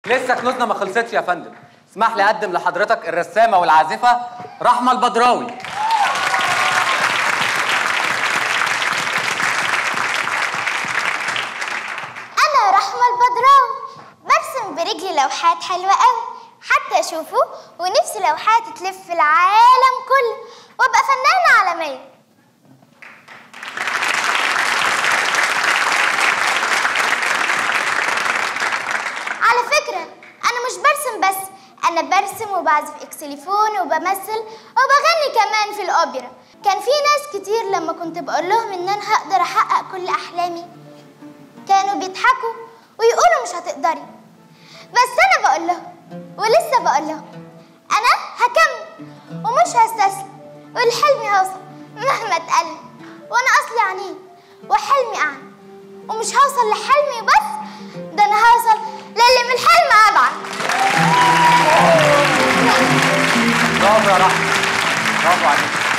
لسه كنوزنا ما خلصتش يا فندم. اسمح لي اقدم لحضرتك الرسامه والعازفه رحمه البدراوي. انا رحمه البدراوي، برسم برجلي لوحات حلوه قوي حتى اشوفه، ونفسي لوحاتي تلف العالم كله وابقى فنانه عالميه. على فكرة أنا مش برسم بس، أنا برسم وبعزف إكسليفون وبمثل وبغني كمان في الأوبرا. كان في ناس كتير لما كنت بقول لهم إن أنا هقدر أحقق كل أحلامي كانوا بيضحكوا ويقولوا مش هتقدري، بس أنا بقول لهم ولسه بقول لهم أنا هكمل ومش هستسلم، والحلمي هوصل مهما اتقل، وأنا أصلي عنيد وحلمي أعلى، ومش هوصل لحلمي بس، ده أنا هوصل للي من الحلم أبعد. برافو يا رحمة، برافو عليك.